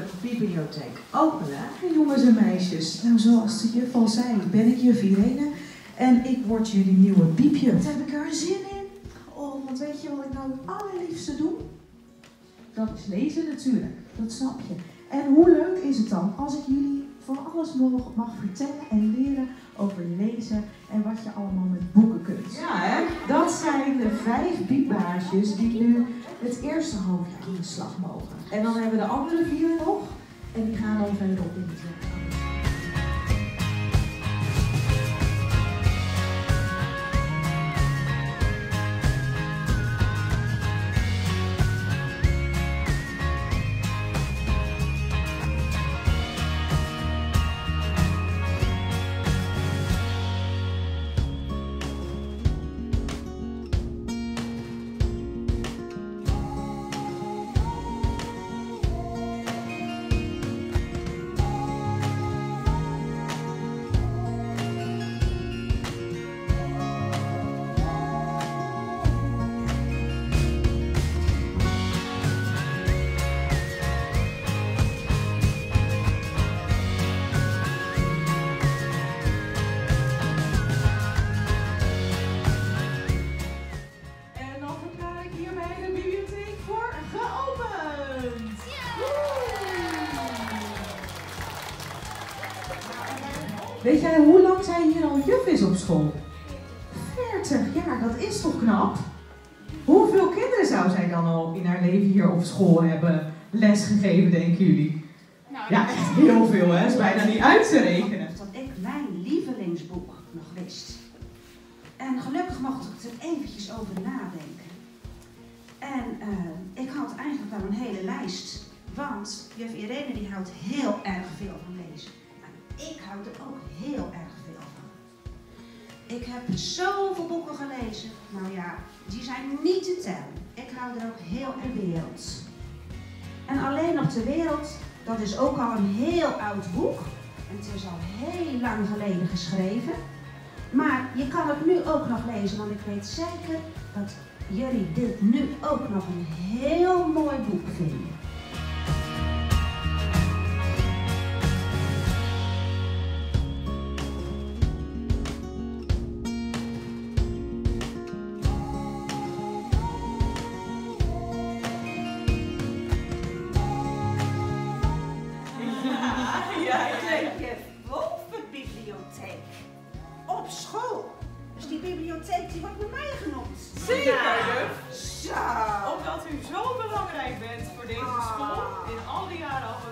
bibliotheek openen. Jongens en meisjes, nou zoals de juf al zei, ben ik juf Irene en ik word jullie nieuwe biepjuf. Heb ik er zin in? Oh, want weet je wat ik nou het allerliefste doe? Dat is lezen natuurlijk, dat snap je. En hoe leuk is het dan als ik jullie van alles mag vertellen en leren over lezen en wat je allemaal met boeken kunt. Ja, hè? Dat zijn de 5 biepbaasjes die nu het eerste halfjaar in de slag mogen. En dan hebben we de andere 4 nog en die gaan dan verderop in het jaar. Weet jij hoe lang zij hier al juf is op school? 40 jaar, dat is toch knap? Hoeveel kinderen zou zij dan al in haar leven hier op school hebben lesgegeven, denken jullie? Nou, Ja, echt heel veel, hè? Dat is bijna niet uit te rekenen. Dat ik mijn lievelingsboek nog wist. En gelukkig mocht ik er eventjes over nadenken. En ik had eigenlijk wel een hele lijst. Want juf Irene die houdt heel erg veel van lezen. En ik hou er ook heel erg veel van. Ik heb zoveel boeken gelezen. Nou ja, die zijn niet te tellen. Ik hou er ook heel erg van. Wereld. En Alleen op de Wereld, dat is ook al een heel oud boek. En het is al heel lang geleden geschreven. Maar je kan het nu ook nog lezen, want ik weet zeker dat jullie dit nu ook nog een heel mooi boek vinden. Op school. Dus die bibliotheek die wordt bij mij genoemd. Zeker, juf. Zo. Omdat u zo belangrijk bent voor deze school in al die jaren al